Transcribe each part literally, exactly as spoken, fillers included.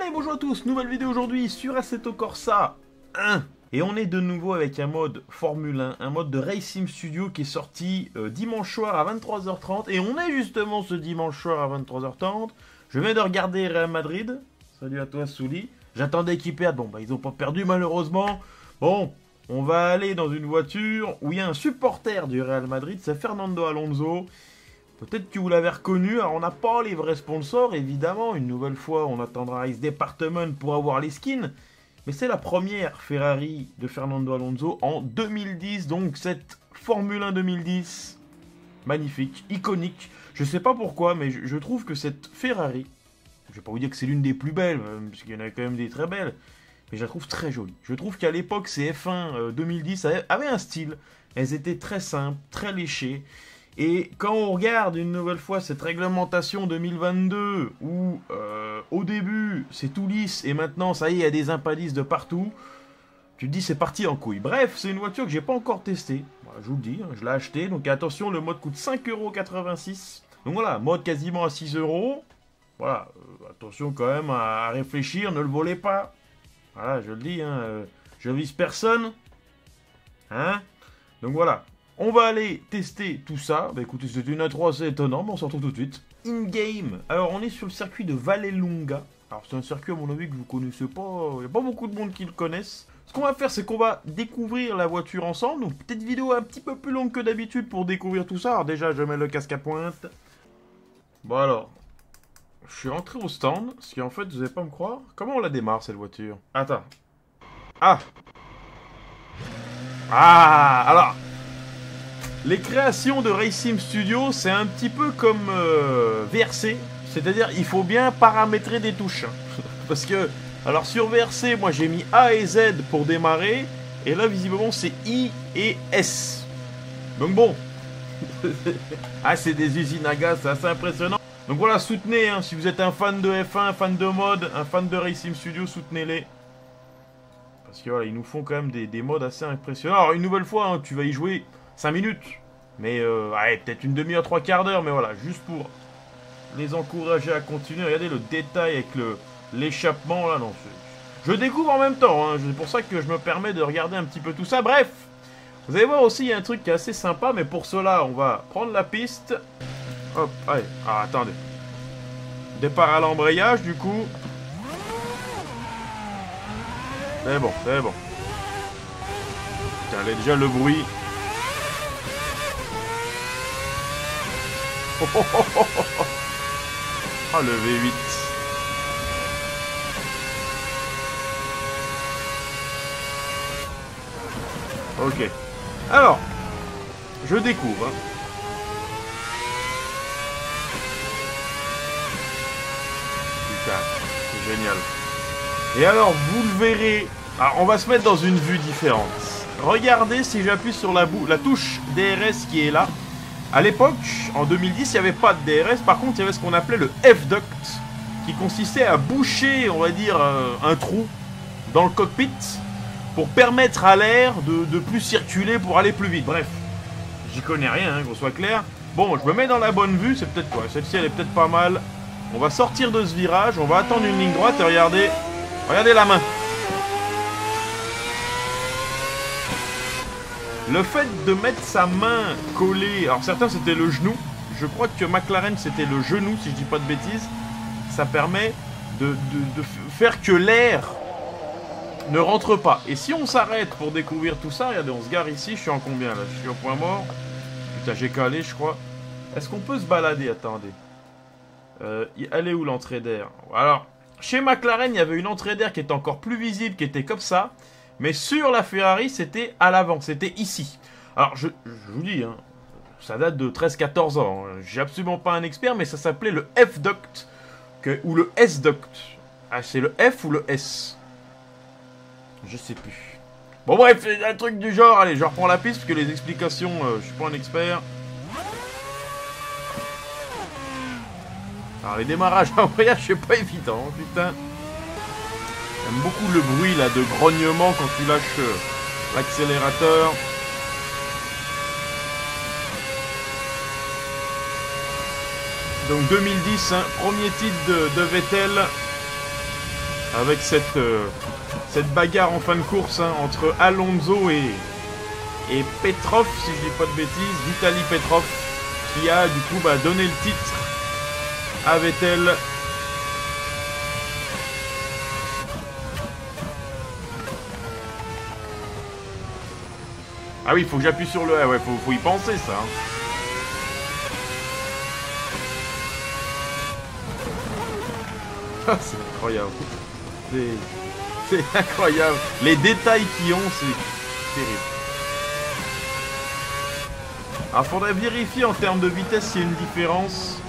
Allez, bonjour à tous, nouvelle vidéo aujourd'hui sur Assetto Corsa un. Et on est de nouveau avec un mode Formule un, un mode de Racing Studio qui est sorti euh, dimanche soir à vingt-trois heures trente. Et on est justement ce dimanche soir à vingt-trois heures trente. Je viens de regarder Real Madrid. Salut à toi, Souli. J'attendais qu'ils perdent. Bon, bah ils n'ont pas perdu malheureusement. Bon, on va aller dans une voiture où il y a un supporter du Real Madrid, c'est Fernando Alonso. Peut-être que vous l'avez reconnu, alors on n'a pas les vrais sponsors, évidemment. Une nouvelle fois, on attendra Race Department pour avoir les skins. Mais c'est la première Ferrari de Fernando Alonso en deux mille dix. Donc cette Formule un deux mille dix, magnifique, iconique. Je sais pas pourquoi, mais je, je trouve que cette Ferrari, je vais pas vous dire que c'est l'une des plus belles, parce qu'il y en a quand même des très belles, mais je la trouve très jolie. Je trouve qu'à l'époque, ces F un euh, deux mille dix avaient un style. Elles étaient très simples, très léchées. Et quand on regarde une nouvelle fois cette réglementation deux mille vingt-deux, où euh, au début c'est tout lisse et maintenant ça y est, il y a des impalisses de partout, tu te dis c'est parti en couille. Bref, c'est une voiture que j'ai pas encore testée. Voilà, je vous le dis, hein, je l'ai achetée. Donc attention, le mode coûte cinq euros quatre-vingt-six. Donc voilà, mode quasiment à six euros. Voilà, euh, attention quand même à, à réfléchir, ne le volez pas. Voilà, je le dis, hein, euh, je vise personne. Hein? Donc voilà. On va aller tester tout ça. Bah écoutez, c'est une intro assez étonnante, mais on se retrouve tout de suite. In-game. Alors, on est sur le circuit de Vallelunga. Alors, c'est un circuit, à mon avis, que vous connaissez pas. Il n'y a pas beaucoup de monde qui le connaissent. Ce qu'on va faire, c'est qu'on va découvrir la voiture ensemble. Donc, petite vidéo un petit peu plus longue que d'habitude pour découvrir tout ça. Alors, déjà, je mets le casque à pointe. Bon, alors. Je suis rentré au stand. Parce qu'en fait, vous n'allez pas me croire. Comment on la démarre, cette voiture? Attends. Ah. Ah. Alors. Les créations de Racing Studio, c'est un petit peu comme euh, V R C, c'est-à-dire il faut bien paramétrer des touches. Parce que, alors sur V R C, moi j'ai mis A et Z pour démarrer, et là visiblement c'est I et S. Donc bon, ah c'est des usines à gaz, c'est assez impressionnant. Donc voilà, soutenez, hein, si vous êtes un fan de F un, un fan de mode, un fan de Racing Studio, soutenez-les. Parce que voilà, ils nous font quand même des, des modes assez impressionnants. Alors une nouvelle fois, hein, tu vas y jouer cinq minutes, mais euh, ouais, peut-être une demi-heure, trois quarts d'heure, mais voilà, juste pour les encourager à continuer. Regardez le détail avec le l'échappement, là, non, je découvre en même temps, hein, c'est pour ça que je me permets de regarder un petit peu tout ça. Bref, vous allez voir aussi, il y a un truc qui est assez sympa, mais pour cela, on va prendre la piste. Hop, allez, ah, attendez. Départ à l'embrayage, du coup. C'est bon, c'est bon. Regardez déjà le bruit. Oh, oh, oh, oh, oh. Ah, le V huit. Ok. Alors, je découvre. Hein. Putain, c'est génial. Et alors, vous le verrez. Alors, on va se mettre dans une vue différente. Regardez si j'appuie sur la, la touche D R S qui est là. A l'époque, en deux mille dix, il n'y avait pas de D R S. Par contre, il y avait ce qu'on appelait le F-duct, qui consistait à boucher, on va dire, euh, un trou dans le cockpit pour permettre à l'air de, de plus circuler pour aller plus vite. Bref, j'y connais rien, hein, qu'on soit clair. Bon, je me mets dans la bonne vue, c'est peut-être quoi. Celle-ci, elle est peut-être pas mal. On va sortir de ce virage, on va attendre une ligne droite et regardez, regardez la main. Le fait de mettre sa main collée, alors certains c'était le genou, je crois que McLaren c'était le genou si je dis pas de bêtises, ça permet de, de, de faire que l'air ne rentre pas. Et si on s'arrête pour découvrir tout ça, regardez, on se gare ici, je suis en combien là? Je suis au point mort. Putain, j'ai calé je crois. Est-ce qu'on peut se balader? Attendez. Euh, elle est où l'entrée d'air? Alors, chez McLaren, il y avait une entrée d'air qui était encore plus visible, qui était comme ça. Mais sur la Ferrari, c'était à l'avant, c'était ici. Alors, je, je vous dis, hein, ça date de treize quatorze ans. Hein. Je suis absolument pas un expert, mais ça s'appelait le F-duct que, ou le S-duct. Ah, c'est le F ou le S? Je sais plus. Bon, bref, c'est un truc du genre. Allez, je reprends la piste, parce que les explications, euh, je suis pas un expert. Alors, les démarrages en embrayage, c'est pas évident, hein, putain. J'aime beaucoup le bruit là de grognement quand tu lâches euh, l'accélérateur. Donc deux mille dix, hein, premier titre de, de Vettel. avec cette, euh, cette bagarre en fin de course hein, entre Alonso et, et Petrov, si je dis pas de bêtises, Vitaly Petrov, qui a du coup bah, donné le titre à Vettel. Ah oui, il faut que j'appuie sur le A, ouais, faut, faut y penser ça. Hein. Ah, c'est incroyable. C'est incroyable. Les détails qu'ils ont, c'est terrible. Alors, faudrait vérifier en termes de vitesse s'il y a une différence.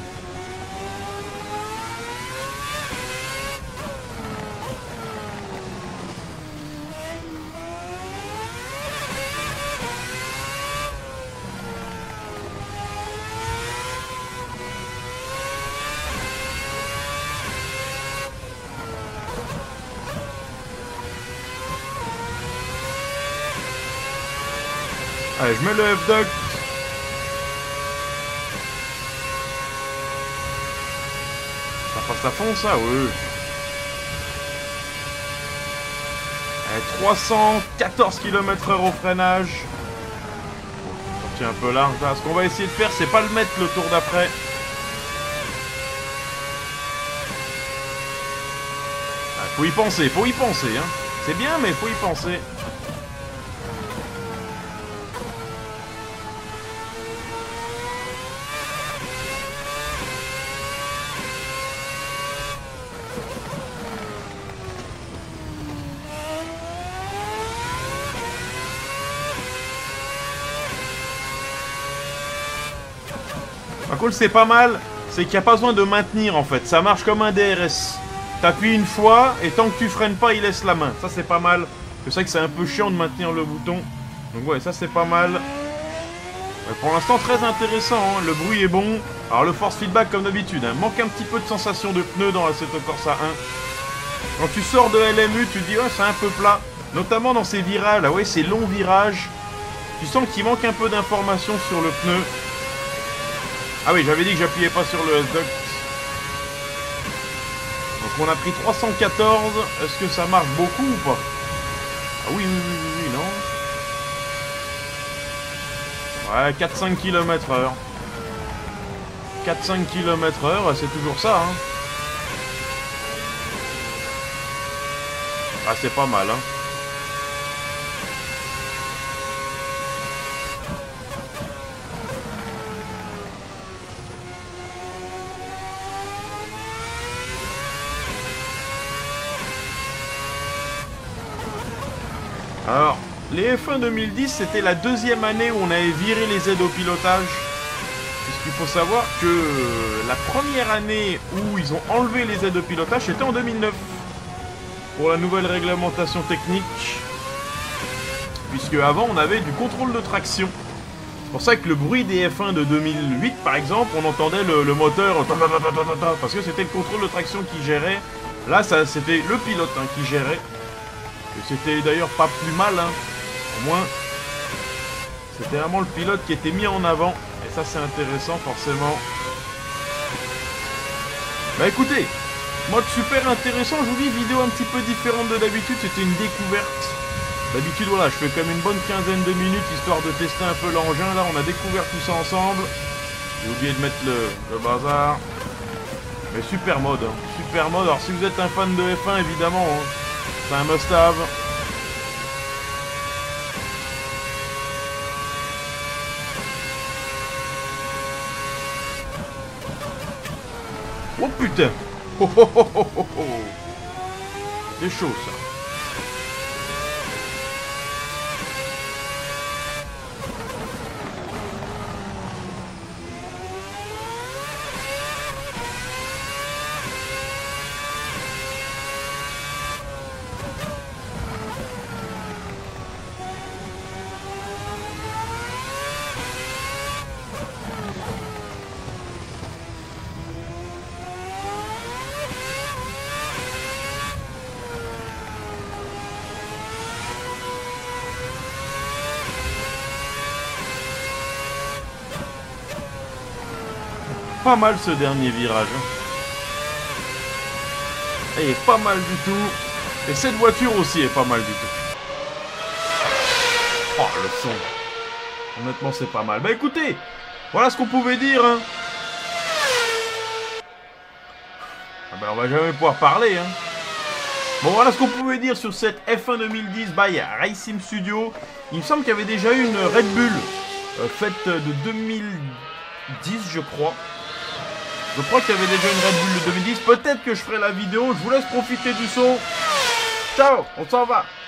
Allez, je mets le F-Duct. Ça passe à fond, ça, oui. Allez, trois cent quatorze kilomètres heure au freinage. Bon, sorti un peu large, là. Ce qu'on va essayer de faire, c'est pas le mettre le tour d'après. Ah, faut y penser, faut y penser, hein. C'est bien, mais faut y penser. Par contre, c'est pas mal, c'est qu'il n'y a pas besoin de maintenir en fait. Ça marche comme un D R S. T'appuies une fois et tant que tu freines pas, il laisse la main. Ça, c'est pas mal. Je sais que c'est un peu chiant de maintenir le bouton. Donc, ouais, ça, c'est pas mal. Ouais, pour l'instant, très intéressant. Hein. Le bruit est bon. Alors, le force feedback, comme d'habitude, hein. Manque un petit peu de sensation de pneu dans l'Assetto Corsa un. Quand tu sors de L M U, tu te dis, ouais, c'est un peu plat. Notamment dans ces virages, là, ouais, ces longs virages. Tu sens qu'il manque un peu d'informations sur le pneu. Ah oui, j'avais dit que j'appuyais pas sur le S-Duct. Donc on a pris trois cent quatorze. Est-ce que ça marche beaucoup ou pas? Ah oui, oui, oui, oui, oui, non. Ouais, quatre à cinq kilomètres heure. quatre à cinq kilomètres heure, c'est toujours ça, hein. Ah, c'est pas mal, hein. Alors, les F un deux mille dix, c'était la deuxième année où on avait viré les aides au pilotage. Puisqu'il faut savoir que la première année où ils ont enlevé les aides au pilotage, c'était en deux mille neuf. Pour la nouvelle réglementation technique. Puisque avant, on avait du contrôle de traction. C'est pour ça que le bruit des F un de deux mille huit, par exemple, on entendait le, le moteur... Parce que c'était le contrôle de traction qui gérait. Là, c'était le pilote hein, qui gérait. Et c'était d'ailleurs pas plus mal, hein. Au moins, c'était vraiment le pilote qui était mis en avant. Et ça, c'est intéressant, forcément. Bah écoutez, mode super intéressant. Je vous dis, vidéo un petit peu différente de d'habitude. C'était une découverte. D'habitude, voilà, je fais comme une bonne quinzaine de minutes, histoire de tester un peu l'engin. Là, on a découvert tout ça ensemble. J'ai oublié de mettre le, le bazar. Mais super mode, hein. Super mode. Alors, si vous êtes un fan de F un, évidemment... Hein, c'est un must-have. Oh putain. Oh, oh, oh, oh, oh, oh. C'est chaud ça. Pas mal ce dernier virage. Elle est pas mal du tout. Et cette voiture aussi est pas mal du tout. Oh, le son. Honnêtement, c'est pas mal. Bah écoutez, voilà ce qu'on pouvait dire. Hein. Ah bah, on va jamais pouvoir parler. Hein. Bon, voilà ce qu'on pouvait dire sur cette F un deux mille dix by Racing Studio. Il me semble qu'il y avait déjà eu une Red Bull euh, faite de deux mille dix, je crois. Je crois qu'il y avait déjà une Red Bull de deux mille dix. Peut-être que je ferai la vidéo. Je vous laisse profiter du son. Ciao, on s'en va.